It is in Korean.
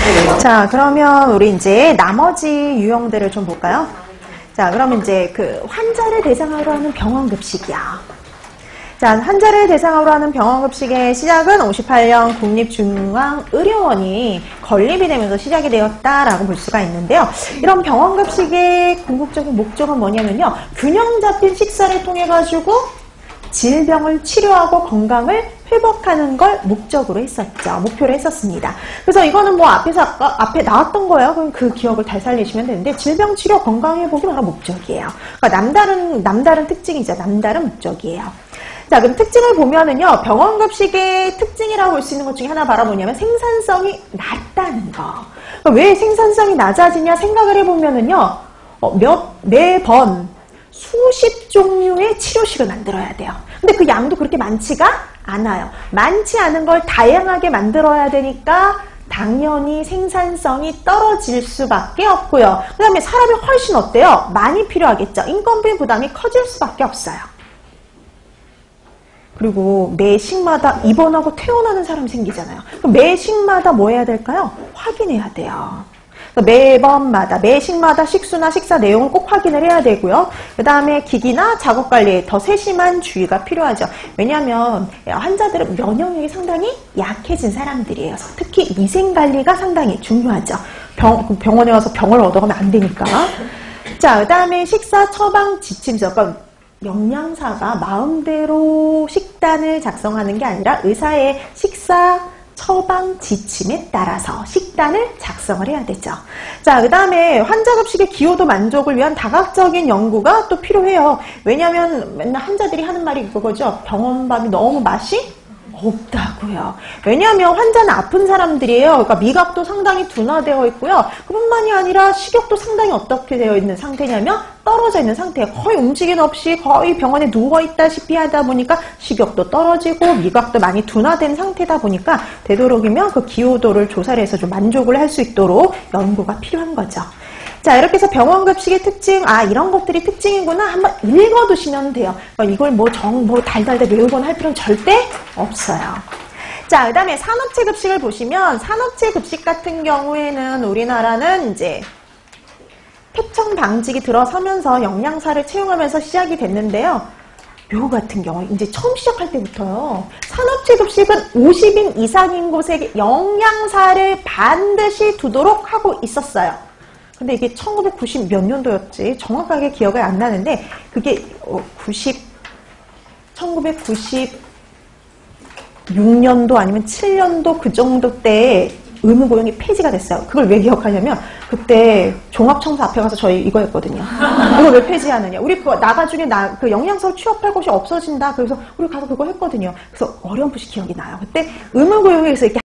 자, 그러면 우리 이제 나머지 유형들을 좀 볼까요? 자, 그러면 이제 그 환자를 대상으로 하는 병원급식이야. 자, 환자를 대상으로 하는 병원급식의 시작은 58년 국립중앙의료원이 건립이 되면서 시작이 되었다라고 볼 수가 있는데요. 이런 병원급식의 궁극적인 목적은 뭐냐면요. 균형 잡힌 식사를 통해 가지고 질병을 치료하고 건강을 회복하는 걸 목적으로 했었죠. 목표로 했었습니다. 그래서 이거는 뭐 앞에 나왔던 거예요. 그럼 그 기억을 되살리시면 되는데 질병 치료 건강 회복이 바로 목적이에요. 그러니까 남다른 특징이죠. 남다른 목적이에요. 자, 그럼 특징을 보면은요, 병원급식의 특징이라고 볼 수 있는 것 중에 하나 바로 뭐냐면 생산성이 낮다는 거. 그러니까 왜 생산성이 낮아지냐 생각을 해보면은요, 매번 수십 종류의 치료식을 만들어야 돼요. 근데 그 양도 그렇게 많지가 않아요. 많지 않은 걸 다양하게 만들어야 되니까 당연히 생산성이 떨어질 수밖에 없고요. 그 다음에 사람이 훨씬 어때요? 많이 필요하겠죠. 인건비 부담이 커질 수밖에 없어요. 그리고 매 식마다 입원하고 퇴원하는 사람이 생기잖아요. 그럼 매 식마다 뭐 해야 될까요? 확인해야 돼요. 매번마다, 매 식마다 식수나 식사 내용을 꼭 확인을 해야 되고요. 그 다음에 기기나 작업 관리에 더 세심한 주의가 필요하죠. 왜냐하면 환자들은 면역력이 상당히 약해진 사람들이에요. 특히 위생관리가 상당히 중요하죠. 병원에 와서 병을 얻어가면 안 되니까. 자, 그 다음에 식사 처방 지침서. 그러니까 영양사가 마음대로 식단을 작성하는 게 아니라 의사의 식사 처방 지침에 따라서 식단을 작성을 해야 되죠. 자, 그 다음에 환자급식의 기호도 만족을 위한 다각적인 연구가 또 필요해요. 왜냐하면 맨날 환자들이 하는 말이 그거죠. 병원밥이 너무 맛이 없다고요. 왜냐하면 환자는 아픈 사람들이에요. 그러니까 미각도 상당히 둔화되어 있고요. 그뿐만이 아니라 식욕도 상당히 어떻게 되어 있는 상태냐면 떨어져 있는 상태예요. 거의 움직임 없이 거의 병원에 누워있다시피 하다 보니까 식욕도 떨어지고 미각도 많이 둔화된 상태다 보니까 되도록이면 그 기호도를 조사를 해서 좀 만족을 할 수 있도록 연구가 필요한 거죠. 자, 이렇게 해서 병원급식의 특징, 이런 것들이 특징이구나 한번 읽어두시면 돼요. 이걸 뭐 달달달 외우거나 할 필요는 절대 없어요. 자, 그 다음에 산업체 급식을 보시면 산업체 급식 같은 경우에는 우리나라는 이제 폐청 방직이 들어서면서 영양사를 채용하면서 시작이 됐는데요. 요 같은 경우 이제 처음 시작할 때부터요. 산업체 급식은 50인 이상인 곳에 영양사를 반드시 두도록 하고 있었어요. 근데 이게 1990 몇 년도였지? 정확하게 기억이 안 나는데 그게 1996년도 아니면 7년도 그 정도 때에 의무고용이 폐지가 됐어요. 그걸 왜 기억하냐면 그때 종합청소 앞에 가서 저희 이거 했거든요. 이걸 왜 폐지하느냐. 우리 그거 나중에 그 영양소 취업할 곳이 없어진다. 그래서 우리 가서 그거 했거든요. 그래서 어렴풋이 기억이 나요. 그때 의무고용에서 이렇게